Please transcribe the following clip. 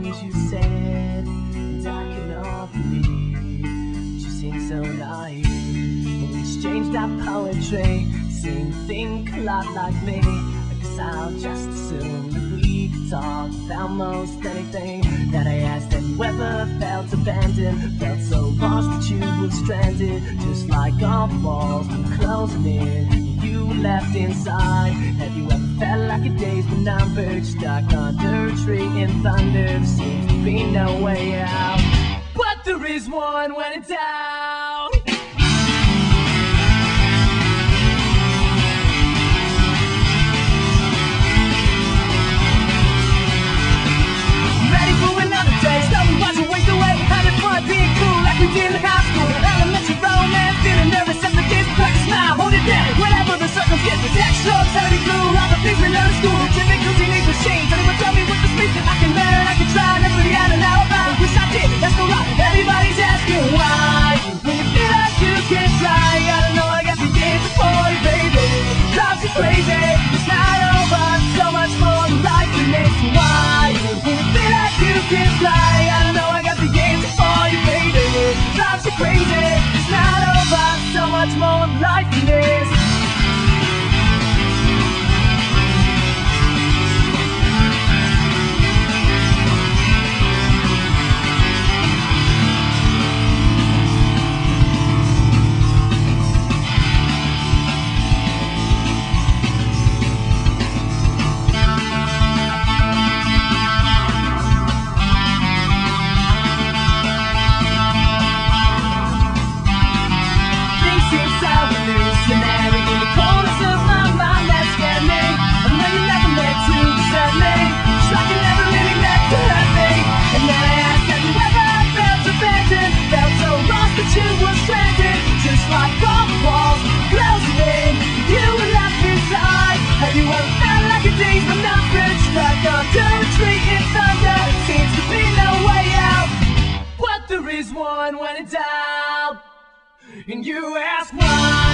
things you said, and I cannot believe you seem so naive. When we exchanged our poetry, seemed to think a lot like me. I guess I'll just assume that we could talk about most anything. That I asked, have you ever felt abandoned? Felt so lost that you were stranded, just like all the walls were closing in. You were left inside. Have you ever felt like a day's been numbered, stuck under a tree in thunder? There seems to be no way out, but there is one when in doubt. Ready for another day, so we watch it waste away, having fun, being cool like we did in high school. Elementary romance, feeling nervous as the kids, crack a smile, hold it down. Whenever the circumstances, text strokes, how to be cool, all the things we learned in school. Typical teenage machines, anyone tell me what the speech that I can learn, I can try, never had an alibi. I wish I did, that's no lie. Everybody's asking why. When you feel like you can't fly, I don't know, I got the answer for you, baby. Drives you crazy, it's not over, so much more to life than this. Why? When you feel like you can't fly, I don't know, I got the answer for you, baby. Drives you crazy, it's not over, so much more to life than this. There is one when in doubt, and you ask why.